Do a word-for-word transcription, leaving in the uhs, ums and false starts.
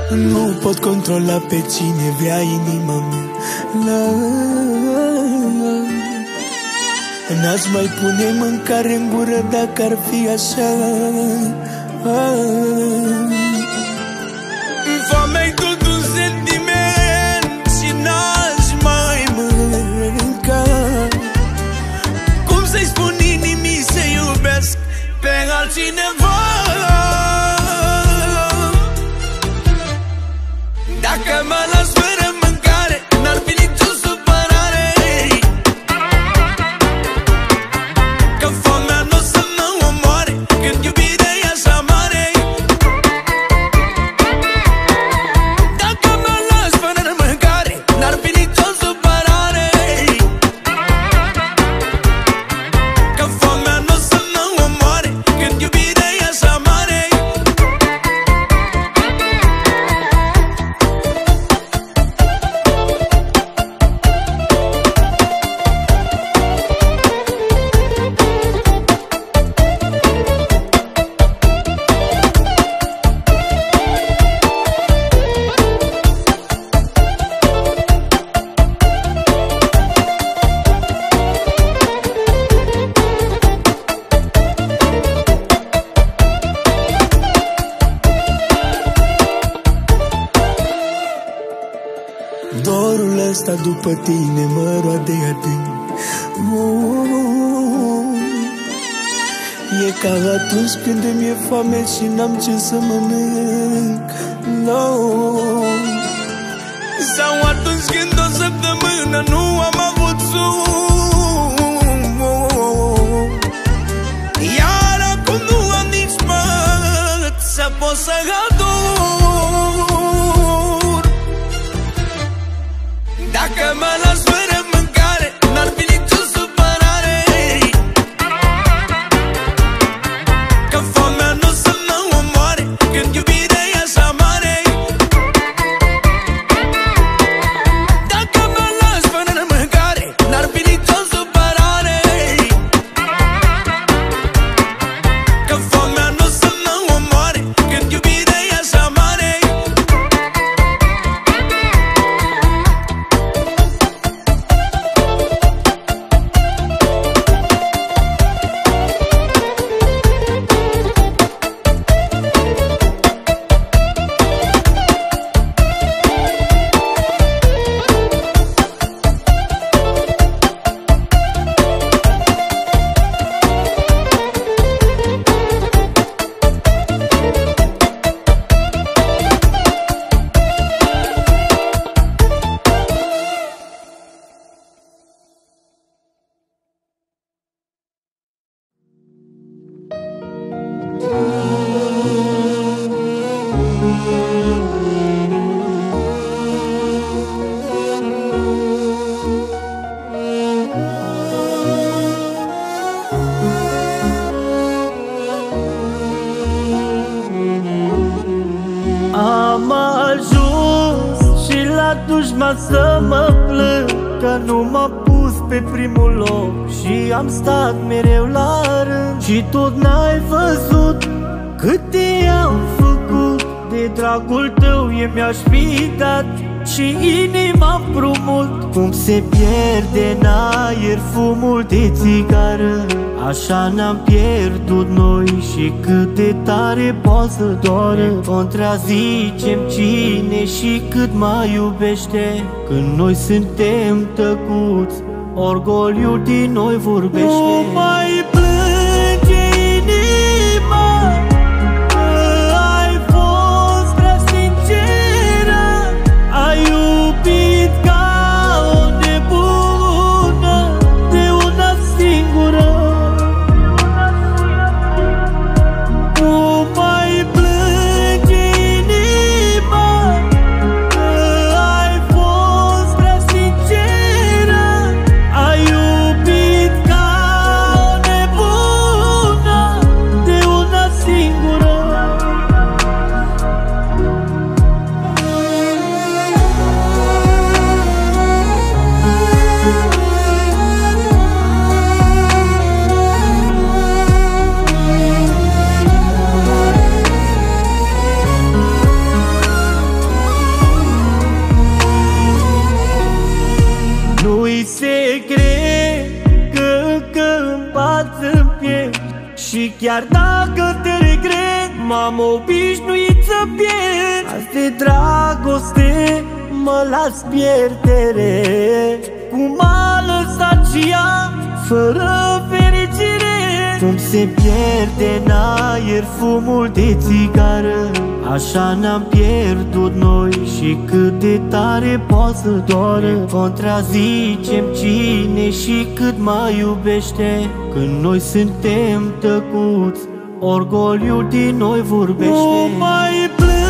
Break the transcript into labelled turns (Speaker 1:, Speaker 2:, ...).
Speaker 1: Nu pot controla pe cine vrea inima mea. N-aș mai pune mâncare în gură dacă ar fi așa. Foamea-i tot un sentiment și n-aș mai mânca. Cum să-i spun inimii să iubesc pe altcineva? Dacă mă las fără mâncare, n-ar fi nicio supărare, că foamea n-o să mă omoare când iubirea e așa mare. Dacă mă las fără mâncare, n-ar fi nicio supărare, că foamea n-o să mă omoare când iubirea e așa mare. Dorul ăsta după tine mă roade adânc. Oh, e ca atunci când îmi e foame și n-am ce să mănânc. No. Sau atunci când o săptămână nu am avut suc. Iar acum nu am nici bani să pot să aduc. Dacă mă las fără mâncare, n-ar fi nicio supărare, că foamea n-o să mă omoare când iubirea e așa mare. Dacă mă las fără mâncare, n-ar fi nicio supărare, că foamea n-o să mă omoare când iubirea e așa mare.
Speaker 2: Am ajuns și la dușman să mă plâng că nu m-a pus pe primul loc și am stat mereu la rând. Și tot n-ai văzut câte am făcut, de dragul tău e mi-aș fi dat și inima împrumut. Cum se pierde în aer fumul de țigară, așa ne-am pierdut noi și cât de tare poate să doară. Contrazicem cine și cât mai iubește, când noi suntem tăcuți, orgoliul din noi vorbește. Nu mai plânge inima, că ai fost prea sinceră, ai iubit ca o nebună de una singură. Nu mai plânge inima, că ai fost prea sinceră, ai iubit ca o nebună. Și chiar dacă te regret, m-am obișnuit să pierd. Azi de dragoste mă las pierdere. Cum a lăsat și ea fără fericire. Cum se pierde în aer fumul de țigară. Așa ne-am pierdut noi și cât de tare poate să doară. Contrazicem cine și cât mai iubește. Când noi suntem tăcuți, orgoliul din noi vorbește. Nu mai plâng